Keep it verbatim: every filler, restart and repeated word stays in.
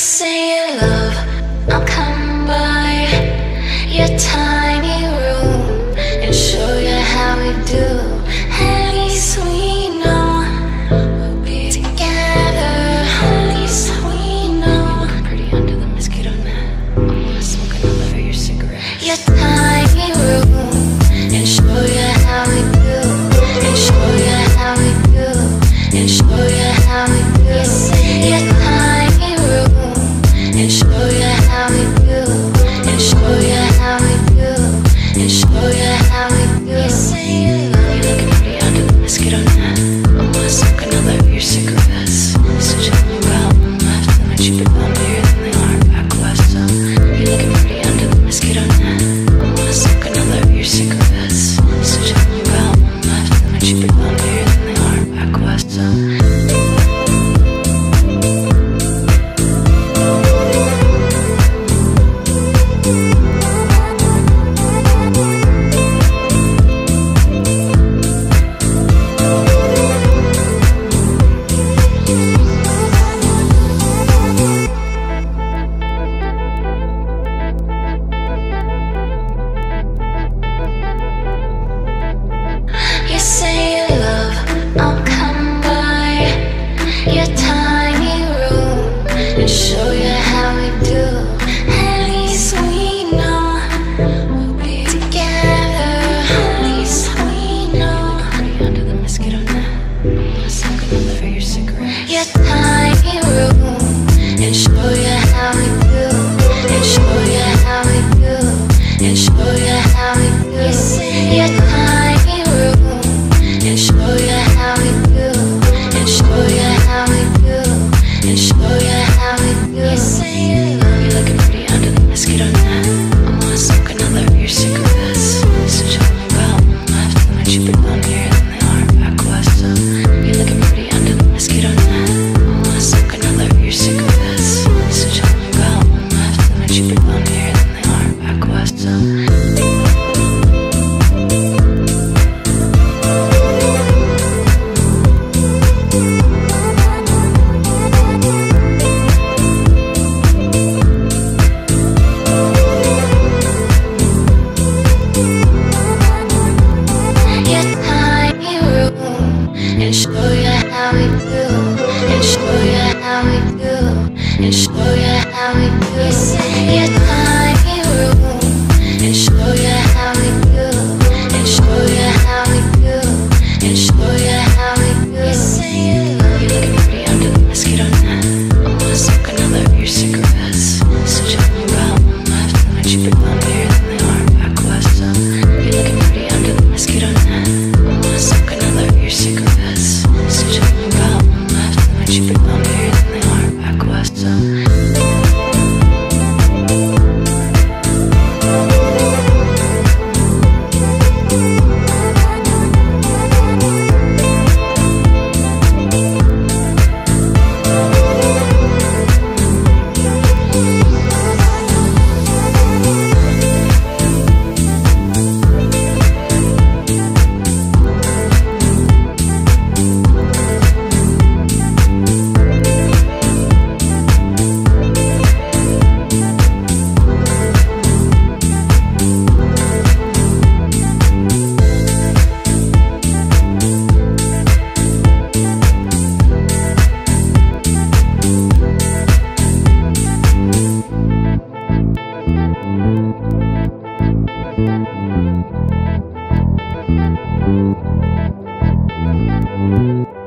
say you love, I'll come by your tiny room and show you how we do. At least we know we'll be together. At least we know. Pretty under the mosquito net. I'm gonna smoke another of your cigarettes. Your tiny room and show you how we do. And show you how we do. And show you how we do. Your tiny room and show you how we do. And show you how we do. And show you how we do. You say you love. You're looking pretty under the mosquito net. I'm gonna smoke another of your cigarettes. Such a long about one left, and a cheaper down here than they are back west. So you're looking pretty under the mosquito net. I'm gonna smoke another of your cigarettes. Such a long about one left, and a cheaper down here than they are back west. So you say you love, I'll come by your tiny room and show you how we do. At least we know we'll be together. At least we know. Pretty under the mosquito net. I'm gonna smoke another of your cigarettes. Your tiny room and show you how we do. And show you how we do. And show you how we do. Your tiny room and show you how we do. And show you how we do. And show you how we do. You say you love. You're looking pretty under the mosquito net. I'm gonna smoke another of your cigarettes. Such a long about one left, and a cheaper down here than they are back west. So you're looking pretty under the mosquito net. I'm gonna smoke another of your cigarettes. Such a long about one left, and a cheaper down here than they are back west. So and show you how we do. And show you how we do. And show you how we do. Your tiny room and show you how we do. And show you how we do. And show you how we do. You say you love. You're looking pretty under the mosquito net. I'm gonna smoke another of your cigarettes. Such a long about one left, and a cheaper down here than they are back west. So you're looking pretty under the mosquito net. I'm gonna smoke another of your cigarettes. Such a long about one left, and a cheaper down here than they are back west. So Thank you.